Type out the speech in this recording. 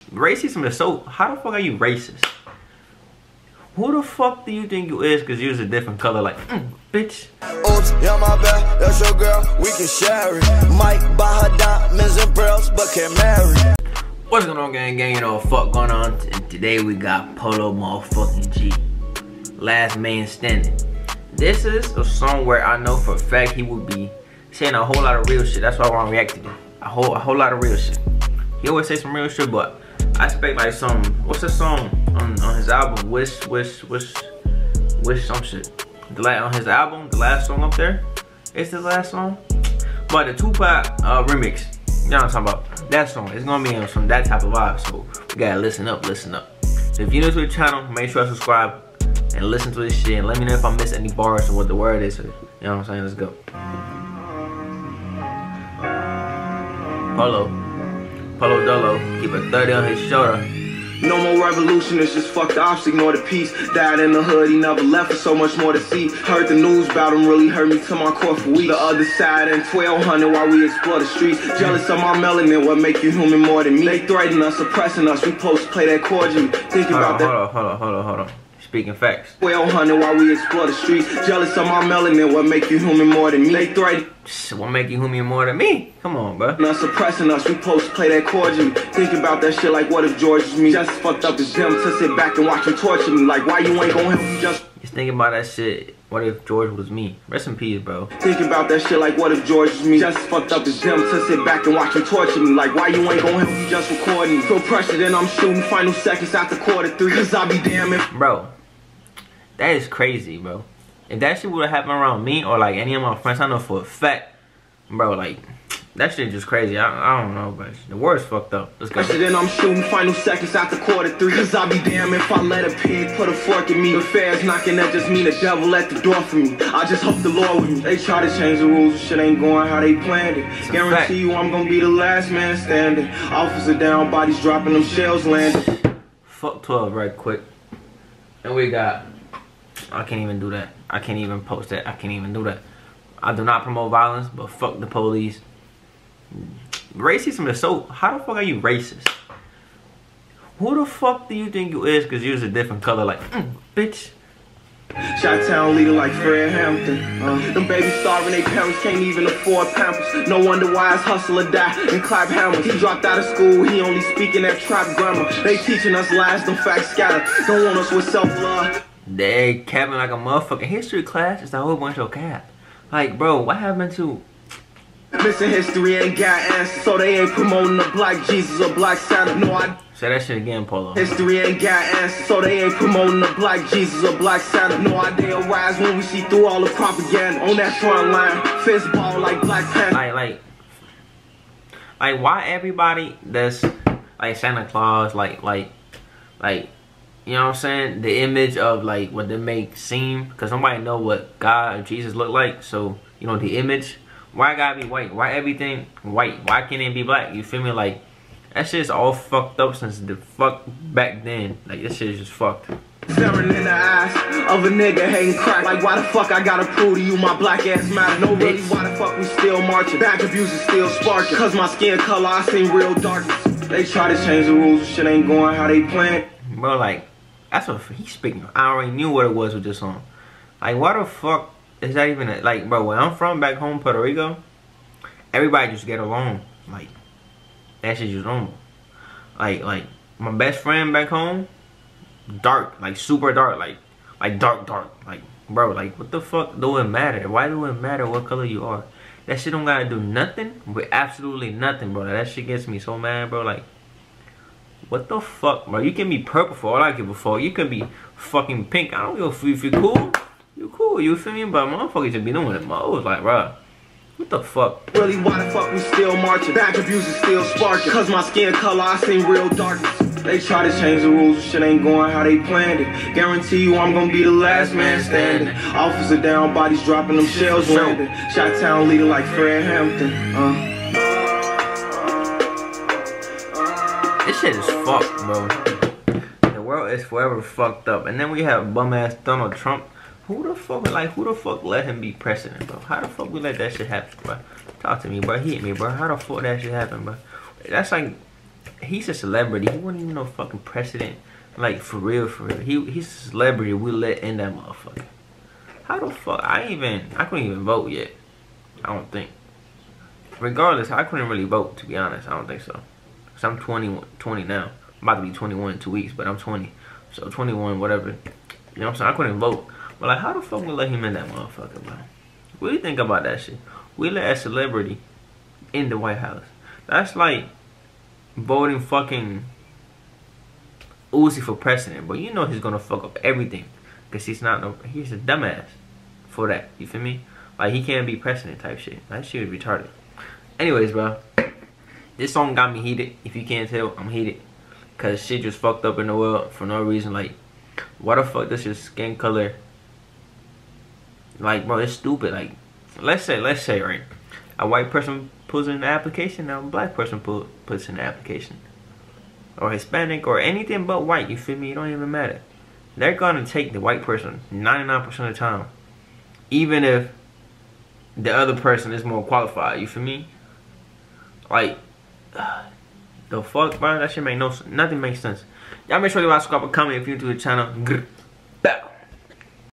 Racism is so, how the fuck are you racist? Who the fuck do you think you is because you're a different color? Like, bitch. Oops, yeah, my bad, that's your girl, we can share it. Might buy her diamonds and pearls, but can't marry. What's going on, gang? You know what fuck going on? And today we got Polo motherfucking G. Last Man Standing. This is a song where I know for a fact he would be saying a whole lot of real shit. That's why I want to react to him. A whole lot of real shit. He always say some real shit, but I expect like some, what's the song on his album? Wish some shit. On his album, the last song up there, it's the last song. But the Tupac remix, you know what I'm talking about? That song, it's gonna be on some that type of vibe. So you gotta listen up, listen up. So if you're new to the channel, make sure to subscribe and listen to this shit. And let me know if I miss any bars or what the word is. Or, you know what I'm saying? Let's go. Polo Dolo, keep a 30 on his shoulder. No more revolution, it's just fuck the ops, ignore the peace. Died in the hood, he never left for so much more to see. Heard the news about him, really hurt me to my core for weeks. The other side and 1200 while we explore the streets. Jealous of my melanin, what make you human more than me? They threaten us, suppressing us, we supposed to play that cordial. Think about that. Hold on. Speaking facts. 1200 while we explore the streets. Jealous of my melanin, what make you human more than me? They threaten. What make you human more than me? Come on, bro. Not suppressing us, we supposed to play that cordial. Think about that shit like what if George was me? Just fucked up as them to sit back and watch him torture me. Like why you ain't gonna help me just thinking about that shit. What if George was me? Rest in peace, bro. Think about that shit like what if George was me? Just fucked up as them to sit back and watch him torture me. Like why you ain't gonna help me just recording? Feel pressure then I'm shooting final seconds after quarter 3. Cause I be damn it. Bro, that is crazy, bro. If that shit would have happened around me or like any of my friends, I know for a fact, bro, like, that shit just crazy. I don't know, but the word's fucked up. Let's go. Then I'm shooting final seconds after quarter 3. Cause I be damn if I let a pig put a fork in me. The fair's knocking, that just mean the devil at the door for me. I just hope the Lord with me. They try to change the rules, shit ain't going how they planned it. Guarantee you I'm gonna be the last man standing. Officer down, bodies dropping, them shells landing. Fuck 12 right quick. And we got, I can't even do that. I can't even post that. I can't even do that. I do not promote violence, but fuck the police. Racism is so, how the fuck are you racist? Who the fuck do you think you is because you're a different color? Like, bitch. Chi-town leader like Fred Hampton. Them babies starving, they parents can't even afford Pampers. No wonder why his hustler died and Clive Hammers. He dropped out of school, he only speaking that trap grammar. They teaching us lies, them facts scatter. Don't want us with self-love. They capping like a motherfucking history class. It's a whole bunch of cap. Like, bro, what happened to... Missing history ain't got answers, so they ain't promoting a black Jesus or black Santa. No, I... Say that shit again, Polo. History ain't got answers, so they ain't promoting a black Jesus or black Santa. No idea rise when we see through all the propaganda on that front line. Fist ball like Black Panther. Like, why everybody that's like Santa Claus, like, you know what I'm saying? The image of like what they make seem, because nobody know what God or Jesus look like. So, you know, the image. Why gotta be white? Why everything white? Why can't it be black? You feel me? Like, that shit's all fucked up since the fuck back then. Like, this shit is just fucked. Staring in the eyes of a nigga hating crack. Like, why the fuck I gotta prove to you my black ass matter? No, really, why the fuck we still marching? Back abuse is still sparking. Cause my skin color, I seen real darkness. They try to change the rules, shit ain't going how they planned. Bro, like, that's what he's speaking. I already knew what it was with this song. Like, why the fuck is that even like, bro, where I'm from back home, Puerto Rico, everybody just get along. Like, that shit just normal. Like my best friend back home, dark, like super dark, like dark. Like, bro, like what the fuck do it matter? Why do it matter what color you are? That shit don't gotta do nothing with absolutely nothing, bro. That shit gets me so mad, bro. Like, what the fuck, bro? You can be purple for all I give a fuck. You can be fucking pink. I don't give a if you're cool. You cool, you feel me? But motherfuckers just be doing it most. Like, bro, what the fuck? Really, why the fuck we still marching? Back abuse is still sparking. Cause my skin color, I seen real darkness. They try to change the rules, shit ain't going how they planned it. Guarantee you I'm gonna be the last man standing. Officer down, bodies dropping, them shells landing. Chi-town leader like Fred Hampton. This shit is fucked, bro. The world is forever fucked up. And then we have bum ass Donald Trump. Who the fuck let him be president, bro? How the fuck we let that shit happen, bro? Talk to me, bro. Hit me, bro. How the fuck that shit happen, bro? That's like, he's a celebrity. He wasn't even no fucking president. Like, for real, for real. He's a celebrity. We let in that motherfucker. How the fuck? I couldn't even vote yet. I don't think. Regardless, I couldn't really vote, to be honest. I don't think so. Because I'm 20 now. I'm about to be 21 in 2 weeks, but I'm 20. So 21, whatever. You know what I'm saying? I couldn't vote. But like, how the fuck we let him in that motherfucker, bro? What do you think about that shit? We let a celebrity in the White House. That's like voting fucking Uzi for president. But you know he's gonna fuck up everything. Because he's a dumbass for that. You feel me? Like, he can't be president type shit. That shit is retarded. Anyways, bro. This song got me heated. If you can't tell, I'm heated. Because shit just fucked up in the world for no reason. Like, why the fuck does your skin color... Like, bro, it's stupid. Like, let's say, right? A white person puts in the application, now a black person puts in the application. Or Hispanic, or anything but white. You feel me? It don't even matter. They're gonna take the white person 99% of the time. Even if the other person is more qualified. You feel me? Like... the fuck, bro? That shit make nothing makes sense. Y'all make sure you subscribe and comment if you're new to the channel.